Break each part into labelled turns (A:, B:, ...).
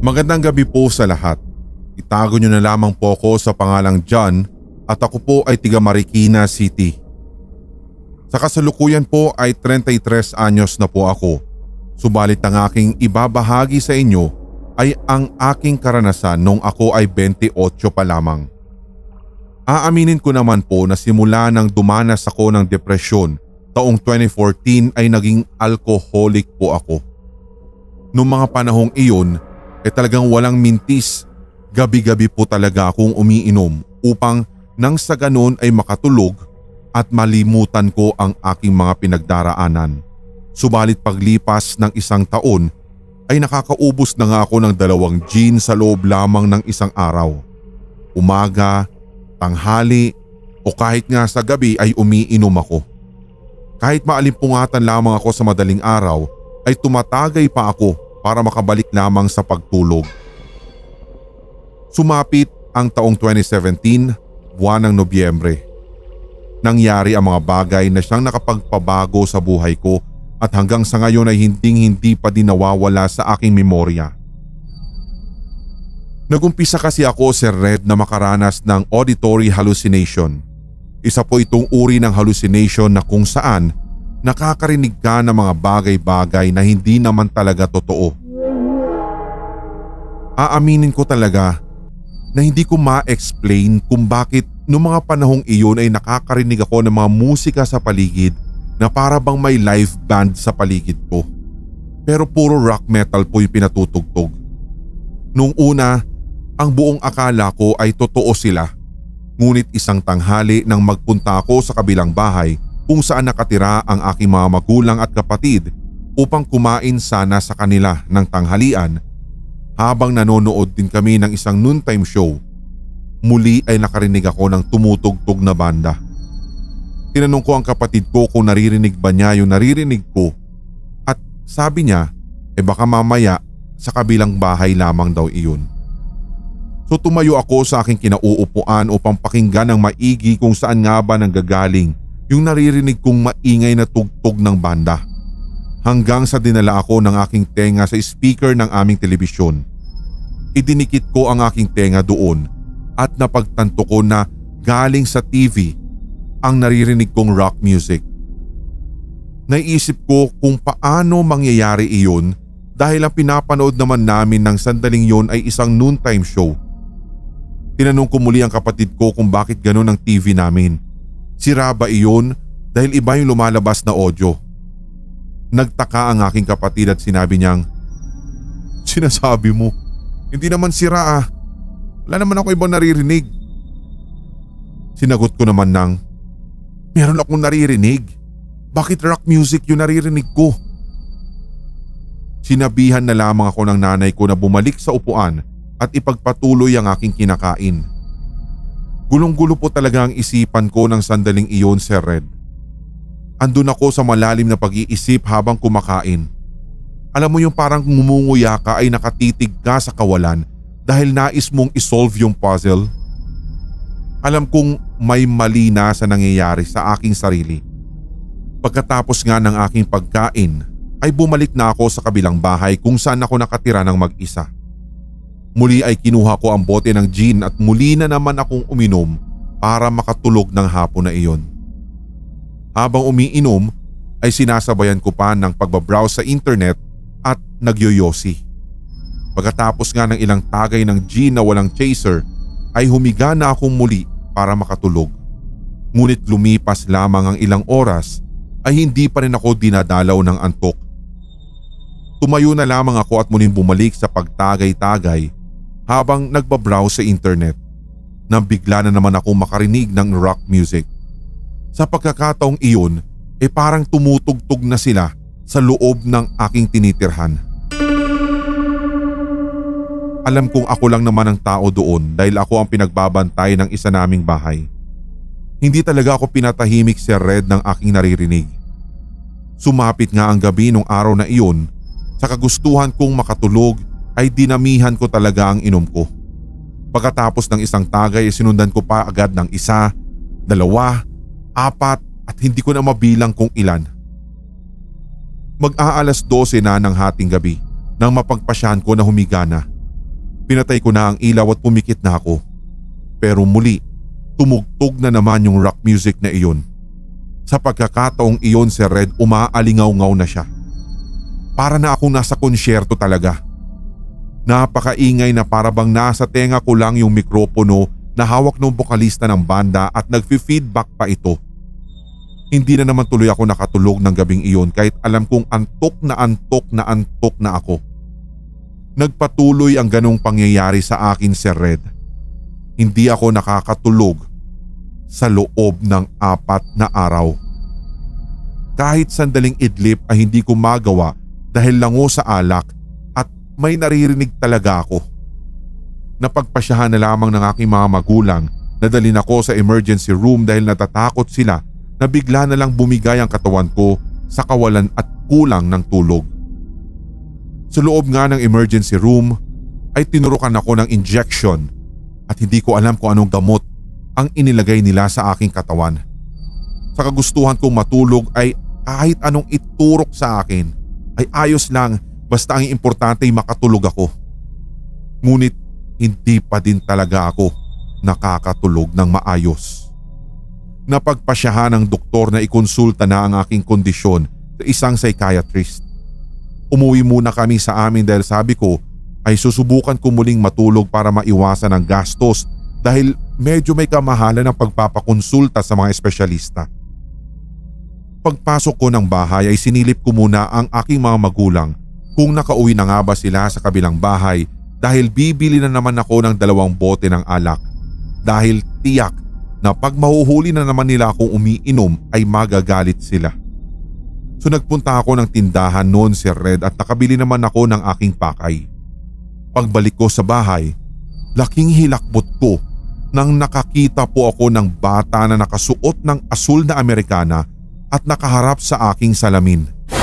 A: Magandang gabi po sa lahat. Itago niyo na lamang po ako sa pangalang John at ako po ay tiga Marikina City. Sa kasalukuyan po ay 33 anyos na po ako. Subalit ang aking ibabahagi sa inyo ay ang aking karanasan nung ako ay 28 pa lamang. Aaminin ko naman po na simula nang dumanas ako ng depresyon taong 2014 ay naging alcoholic po ako. Noong mga panahong iyon talagang walang mintis. Gabi-gabi po talaga akong umiinom upang nang sa ganon ay makatulog at malimutan ko ang aking mga pinagdaraanan. Subalit paglipas ng 1 taon ay nakakaubos na nga ako ng 2 gin sa loob lamang ng 1 araw. Umaga, tanghali o kahit nga sa gabi ay umiinom ako. Kahit maalimpungatan lamang ako sa madaling araw ay tumatagay pa ako para makabalik lamang sa pagtulog. Sumapit ang taong 2017, buwan ng Nobyembre. Nangyari ang mga bagay na siyang nakapagpabago sa buhay ko at hanggang sa ngayon ay hindi pa din nawawala sa aking memorya. Nagumpisa kasi ako, Sir Red, na makaranas ng auditory hallucination. Isa po itong uri ng hallucination na kung saan nakakarinig ka ng mga bagay-bagay na hindi naman talaga totoo. Aaminin ko talaga na hindi ko ma-explain kung bakit noong mga panahong iyon ay nakakarinig ako ng mga musika sa paligid na para bang may live band sa paligid ko. Pero puro rock metal po yung pinatutugtog. Noong una, ang buong akala ko ay totoo sila. Ngunit isang tanghali nang magpunta ako sa kabilang bahay kung saan nakatira ang aking mga magulang at kapatid upang kumain sana sa kanila ng tanghalian, habang nanonood din kami ng isang noontime show, muli ay nakarinig ako ng tumutugtog na banda. Tinanong ko ang kapatid ko kung naririnig ba niya yung naririnig ko at sabi niya baka mamaya sa kabilang bahay lamang daw iyon. So tumayo ako sa aking kinauupuan upang pakinggan ng maigi kung saan nga ba nanggagaling yung naririnig kong maingay na tugtog ng banda. Hanggang sa dinala ako ng aking tenga sa speaker ng aming telebisyon. Idinikit ko ang aking tenga doon at napagtanto ko na galing sa TV ang naririnig kong rock music. Naisip ko kung paano mangyayari iyon dahil ang pinapanood naman namin ng sandaling yon ay isang noontime show. Tinanong ko muli ang kapatid ko kung bakit gano'n ang TV namin. Sira ba iyon dahil iba yung lumalabas na audio? Nagtaka ang aking kapatid at sinabi niyang, "Sinasabi mo, hindi naman sira ah. Wala naman ako ibang naririnig." Sinagot ko naman ng, "Meron akong naririnig. Bakit rock music yung naririnig ko?" Sinabihan na lamang ako ng nanay ko na bumalik sa upuan at ipagpatuloy ang aking kinakain. Gulong-gulo po talaga ang isipan ko ng sandaling iyon, Sir Red. Andun ako sa malalim na pag-iisip habang kumakain. Alam mo yung parang ngumunguya ka ay nakatitig ka sa kawalan dahil nais mong isolve yung puzzle. Alam kong may mali na sa nangyayari sa aking sarili. Pagkatapos nga ng aking pagkain ay bumalik na ako sa kabilang bahay kung saan ako nakatira ng mag-isa. Muli ay kinuha ko ang bote ng gin at muli na naman akong uminom para makatulog ng hapon na iyon. Habang umiinom ay sinasabayan ko pa ng pagbabrowse sa internet at nagyoyosi. Pagkatapos nga ng ilang tagay ng gin na walang chaser ay humiga na akong muli para makatulog. Ngunit lumipas lamang ang ilang oras ay hindi pa rin ako dinadalaw ng antok. Tumayo na lamang ako at muling bumalik sa pagtagay-tagay habang nagbabrowse sa internet nang bigla na naman ako makarinig ng rock music. Sa pagkakataong iyon parang tumutugtog na sila sa loob ng aking tinitirhan. Alam kong ako lang naman ang tao doon dahil ako ang pinagbabantay ng isa naming bahay. Hindi talaga ako pinatahimik, Sir Red, ng aking naririnig. Sumapit nga ang gabi nung araw na iyon, sa kagustuhan kong makatulog ay dinamihan ko talaga ang inom ko. Pagkatapos ng isang tagay sinundan ko pa agad ng 1, 2, 4 at hindi ko na mabilang kung ilan. Mag-aalas 12 na ng hating gabi nang mapagpasyahan ko na humiga na. Pinatay ko na ang ilaw at pumikit na ako. Pero muli, tumugtog na naman yung rock music na iyon. Sa pagkakataong iyon si Red umaalingaw-ngaw na siya. Para na akong nasa konsyerto talaga. Napakaingay na para bang nasa tenga ko lang yung mikropono na hawak ng bokalista ng banda at nagfi-feedback pa ito. Hindi na naman tuloy ako nakatulog ng gabing iyon kahit alam kong antok na ako. Nagpatuloy ang ganong pangyayari sa akin si Red. Hindi ako nakakatulog sa loob ng 4 na araw. Kahit sandaling idlip ay hindi ko magawa dahil lango sa alak at may naririnig talaga ako. Napagpasyahan na lamang ng aking mga magulang na dalhin ako sa emergency room dahil natatakot sila na bigla na lang bumigay ang katawan ko sa kawalan at kulang ng tulog. Sa loob nga ng emergency room ay tinurukan ako ng injection at hindi ko alam kung anong gamot ang inilagay nila sa aking katawan. Sa kagustuhan kong matulog ay kahit anong iturok sa akin ay ayos lang basta ang importante ay makatulog ako. Ngunit hindi pa din talaga ako nakakatulog ng maayos. Napagpasyahan ng doktor na ikonsulta na ang aking kondisyon sa isang psychiatrist. Umuwi muna kami sa amin dahil sabi ko ay susubukan ko muling matulog para maiwasan ang gastos dahil medyo may kamahalan ng pagpapakonsulta sa mga espesyalista. Pagpasok ko ng bahay ay sinilip ko muna ang aking mga magulang kung nakauwi na nga ba sila sa kabilang bahay dahil bibili na naman ako ng 2 bote ng alak dahil tiyak na pag mahuhuli na naman nila akong umiinom ay magagalit sila. So nagpunta ako ng tindahan noon si Red at nakabili naman ako ng aking pakay. Pagbalik ko sa bahay, laking hilakbot ko nang nakakita po ako ng bata na nakasuot ng asul na Amerikana at nakaharap sa aking salamin.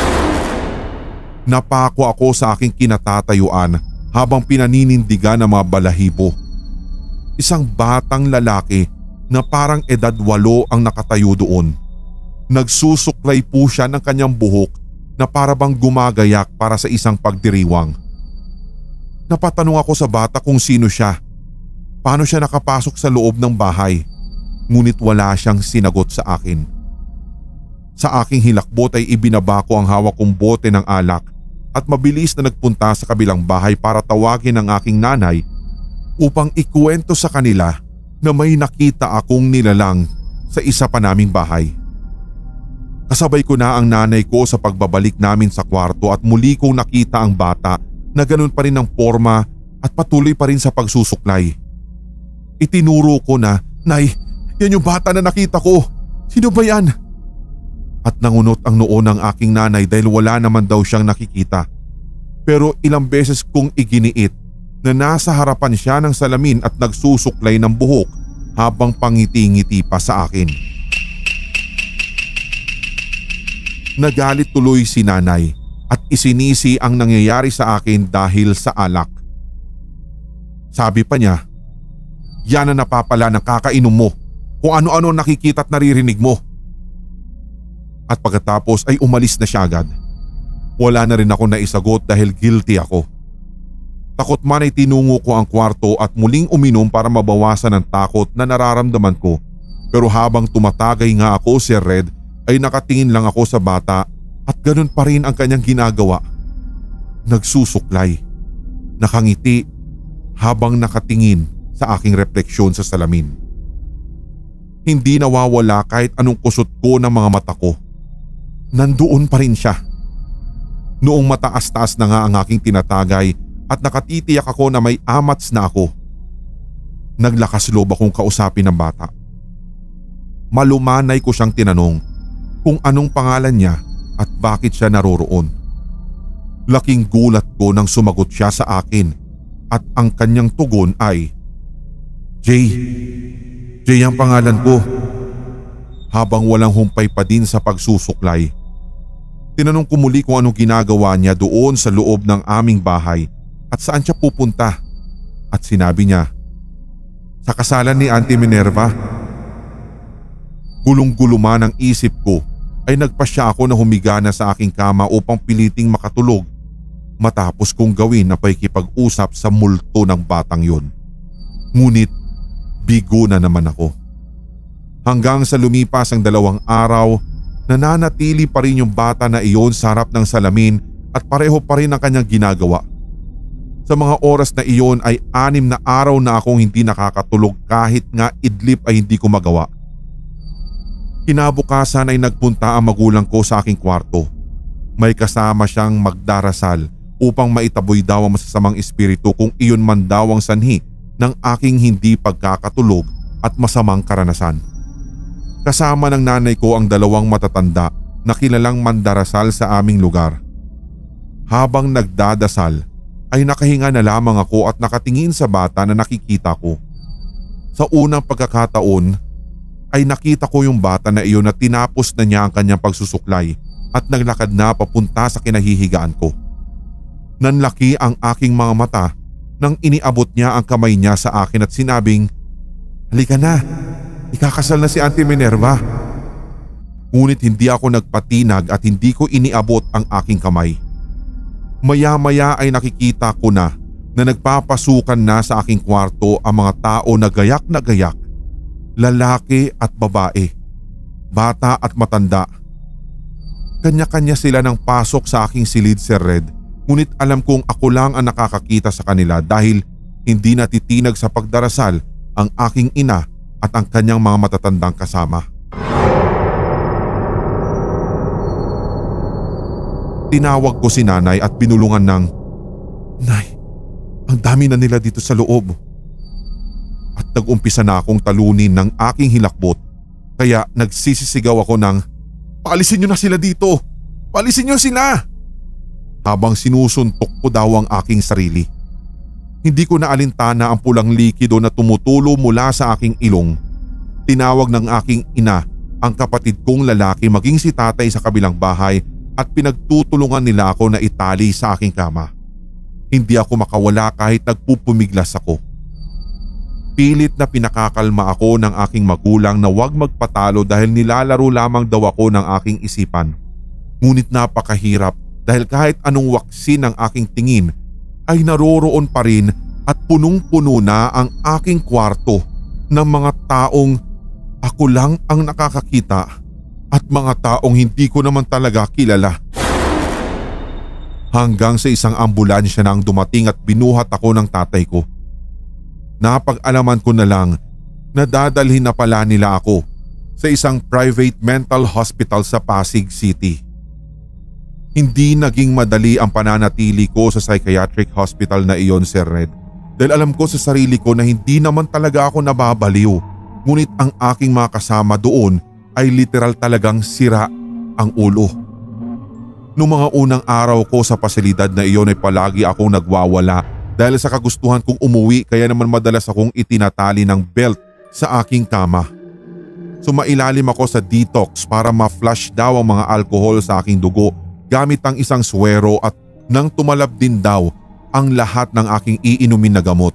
A: Napako ako sa aking kinatatayuan habang pinaninindigan ng mga balahibo. Isang batang lalaki na parang edad 8 ang nakatayo doon. Nagsusuklay po siya ng kanyang buhok na para bang gumagayak para sa isang pagdiriwang. Napatanong ako sa bata kung sino siya. Paano siya nakapasok sa loob ng bahay? Ngunit wala siyang sinagot sa akin. Sa aking hilakbot ay ibinaba ko ang hawak kong bote ng alak at mabilis na nagpunta sa kabilang bahay para tawagin ang aking nanay upang ikuwento sa kanila na may nakita akong nilalang sa isa pa naming bahay. Kasabay ko na ang nanay ko sa pagbabalik namin sa kwarto at muli kong nakita ang bata na ganun pa rin ang forma at patuloy pa rin sa pagsusuklay. Itinuro ko na, "Nay, yan yung bata na nakita ko. Sino ba yan?" At nangunot ang noo ng aking nanay dahil wala naman daw siyang nakikita. Pero ilang beses kong iginiit na nasa harapan siya ng salamin at nagsusuklay ng buhok habang pangiti-ngiti pa sa akin. Nagalit tuloy si nanay at isinisi ang nangyayari sa akin dahil sa alak. Sabi pa niya, "Yan ang napapala ng kakainom mo, kung ano-ano nakikita at naririnig mo." At pagkatapos ay umalis na siya agad. Wala na rin ako naisagot dahil guilty ako. Takot man ay tinungo ko ang kwarto at muling uminom para mabawasan ang takot na nararamdaman ko. Pero habang tumatagay nga ako si Red ay nakatingin lang ako sa bata at ganun pa rin ang kanyang ginagawa. Nagsusuklay, nakangiti habang nakatingin sa aking refleksyon sa salamin. Hindi nawawala kahit anong kusot ko ng mga mata ko. Nandoon pa rin siya. Noong mataas-taas na nga ang aking tinatagay at nakatitiyak ako na may amats na ako, naglakas loob akong kausapin ng bata. Malumanay ko siyang tinanong kung anong pangalan niya at bakit siya naroroon. Laking gulat ko nang sumagot siya sa akin at ang kanyang tugon ay, Jay ang pangalan ko." Habang walang humpay pa din sa pagsusuklay, tinanong ko muli kung anong ginagawa niya doon sa loob ng aming bahay at saan siya pupunta. At sinabi niya, "Sa kasalan ni Auntie Minerva." Gulong-gulo man ang isip ko ay nagpasya ako na humiga na sa aking kama upang piliting makatulog matapos kong gawin na pakikipag-usap sa multo ng batang yon. Ngunit bigo na naman ako. Hanggang sa lumipas ang 2 araw, nananatili pa rin yung bata na iyon sa harap ng salamin at pareho pa rin ang kanyang ginagawa. Sa mga oras na iyon ay 6 na araw na akong hindi nakakatulog kahit nga idlip ay hindi ko magawa. Kinabukasan ay nagpunta ang magulang ko sa aking kwarto. May kasama siyang magdarasal upang maitaboy daw ang masasamang espiritu kung iyon man daw ang sanhi ng aking hindi pagkakatulog at masamang karanasan. Kasama ng nanay ko ang 2 matatanda na kilalang mandarasal sa aming lugar. Habang nagdadasal ay nakahinga na lamang ako at nakatingin sa bata na nakikita ko. Sa unang pagkakataon ay nakita ko yung bata na iyon na tinapos na niya ang kanyang pagsusuklay at naglakad na papunta sa kinahihigaan ko. Nanlaki ang aking mga mata nang iniabot niya ang kamay niya sa akin at sinabing, "Halika na, ikakasal na si Auntie Minerva." Ngunit hindi ako nagpatinag at hindi ko iniabot ang aking kamay. Maya-maya ay nakikita ko na nagpapasukan na sa aking kwarto ang mga tao na gayak, lalaki at babae, bata at matanda. Kanya-kanya sila ng pasok sa aking silid, Sir Red, ngunit alam kong ako lang ang nakakakita sa kanila dahil hindi natitinag sa pagdarasal ang aking ina at ang kanyang mga matatandang kasama. Tinawag ko si nanay at binulungan ng, "Nay, ang dami na nila dito sa loob." At nag-umpisa na akong talunin ng aking hilakbot kaya nagsisisigaw ako ng, "Paalisin niyo na sila dito! Paalisin niyo sila!" Habang sinusuntok ko daw ang aking sarili. Hindi ko naalintana ang pulang likido na tumutulo mula sa aking ilong. Tinawag ng aking ina ang kapatid kong lalaki maging si tatay sa kabilang bahay at pinagtutulungan nila ako na itali sa aking kama. Hindi ako makawala kahit nagpupumiglas ako. Pilit na pinakakalma ako ng aking magulang na huwag magpatalo dahil nilalaro lamang daw ako ng aking isipan. Ngunit napakahirap dahil kahit anong waksi ng aking tingin ay naroroon pa rin at punong-puno na ang aking kwarto ng mga taong ako lang ang nakakakita at mga taong hindi ko naman talaga kilala. Hanggang sa isang ambulansya na ang dumating at binuhat ako ng tatay ko. Napag-alaman ko na lang na dadalhin na pala nila ako sa isang private mental hospital sa Pasig City. Hindi naging madali ang pananatili ko sa psychiatric hospital na iyon, Sir Red, dahil alam ko sa sarili ko na hindi naman talaga ako nababaliw, ngunit ang aking mga kasama doon ay literal talagang sira ang ulo. Noong mga unang araw ko sa pasilidad na iyon ay palagi akong nagwawala dahil sa kagustuhan kong umuwi, kaya naman madalas akong itinatali ng belt sa aking kama. Sumailalim ako sa detox para ma-flush daw ang mga alkohol sa aking dugo gamit ang isang swero at nang tumalab din daw ang lahat ng aking iinumin na gamot.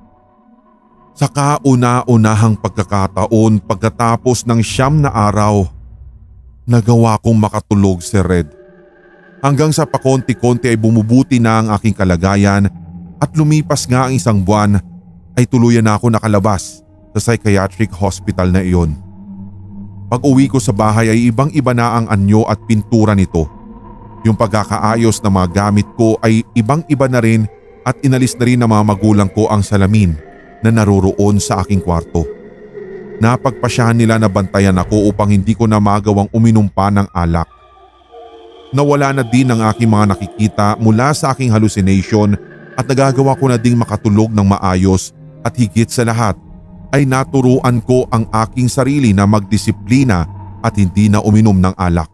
A: Sa kauna-unahang pagkakataon pagkatapos ng 9 na araw, nagawa kong makatulog, Sir Red. Hanggang sa pakonti-konti ay bumubuti na ang aking kalagayan at lumipas nga ang 1 buwan ay tuluyan na ako nakalabas sa psychiatric hospital na iyon. Pag uwi ko sa bahay ay ibang-iba na ang anyo at pintura nito. Yung pagkakaayos ng mga gamit ko ay ibang-iba na rin at inalis na rin ng mga magulang ko ang salamin na naroroon sa aking kwarto. Napagpasyahan nila na bantayan ako upang hindi ko na magawang uminom pa ng alak. Nawala na din ang aking mga nakikita mula sa aking hallucination at nagagawa ko na ding makatulog ng maayos at higit sa lahat ay naturuan ko ang aking sarili na magdisiplina at hindi na uminom ng alak.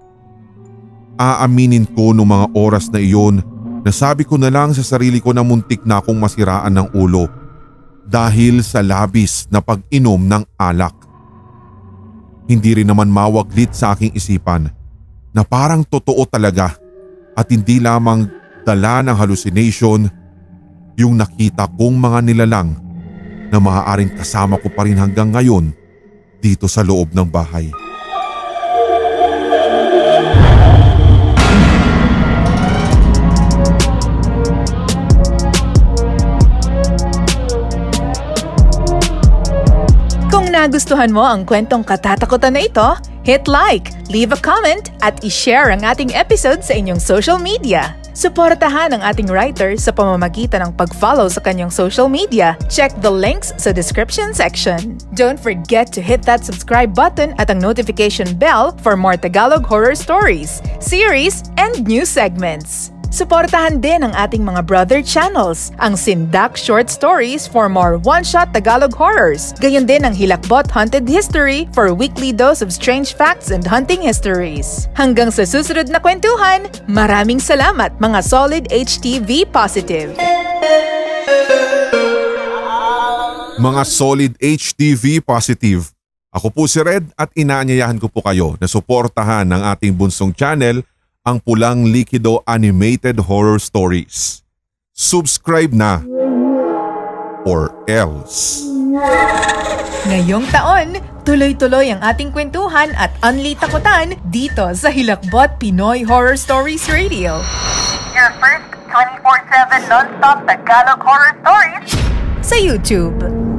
A: Aaminin ko noong mga oras na iyon na sabi ko na lang sa sarili ko na muntik na akong masiraan ng ulo dahil sa labis na pag-inom ng alak. Hindi rin naman mawaglit sa aking isipan na parang totoo talaga at hindi lamang dala ng hallucination yung nakita kong mga nilalang na maaaring kasama ko pa rin hanggang ngayon dito sa loob ng bahay.
B: nagustuhan mo ang kwentong katatakutan na ito, hit like, leave a comment, at i-share ang ating episode sa inyong social media. Suportahan ang ating writer sa pamamagitan ng pag-follow sa kanyang social media. Check the links sa description section. Don't forget to hit that subscribe button at ang notification bell for more Tagalog horror stories, series, and new segments. Suportahan din ang ating mga brother channels, ang Sindak Short Stories for more one-shot Tagalog horrors. Gayon din ang Hilakbot Haunted History for a weekly dose of strange facts and hunting histories. Hanggang sa susunod na kwentuhan, maraming salamat mga Solid HTV Positive!
A: Mga Solid HTV Positive, ako po si Red at inaanyayahan ko po kayo na suportahan ng ating bunsong channel, ang Pulang Likido Animated Horror Stories. Subscribe na or else.
B: Ngayong taon, tuloy-tuloy ang ating kwentuhan at unli takutan dito sa Hilakbot Pinoy Horror Stories Radio.
C: Your first 24/7 non-stop Tagalog horror stories
B: Sa YouTube.